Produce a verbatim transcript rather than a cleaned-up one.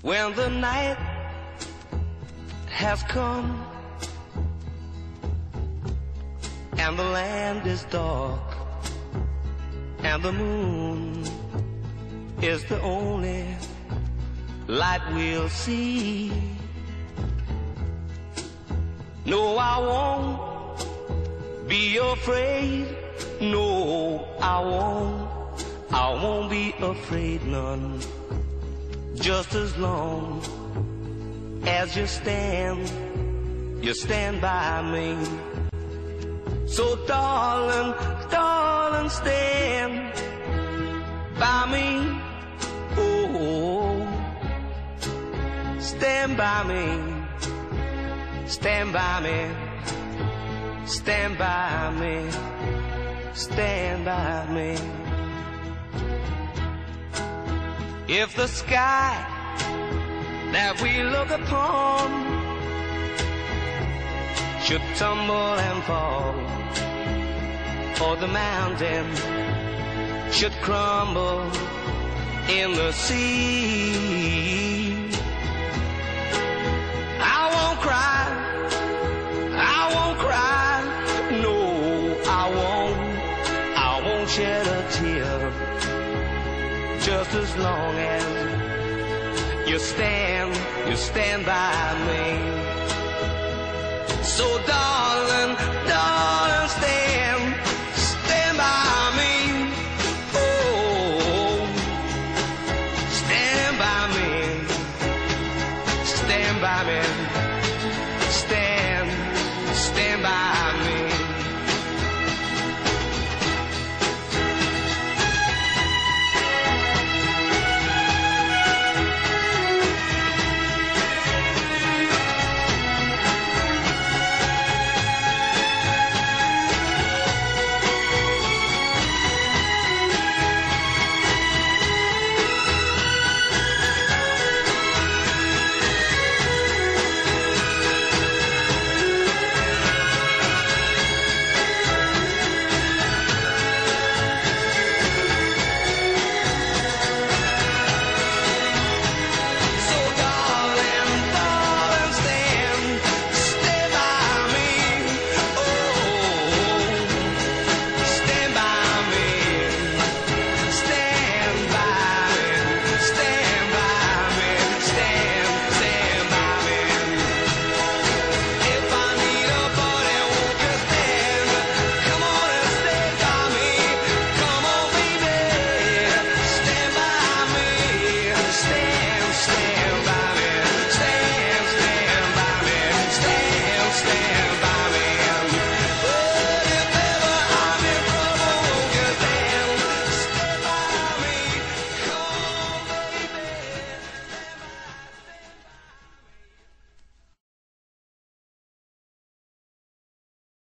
When the night has come and the land is dark and the moon is the only light we'll see, no, I won't be afraid. No, I won't, I won't be afraid none. Just as long as you stand, you stand by me. So darling, darling, stand by me. Oh, stand by me. Stand by me. Stand by me. Stand by me. If the sky that we look upon should tumble and fall, or the mountain should crumble in the sea, I won't cry, I won't cry, no, I won't, I won't shed a tear. Just as long as you stand, you stand by me. So darling,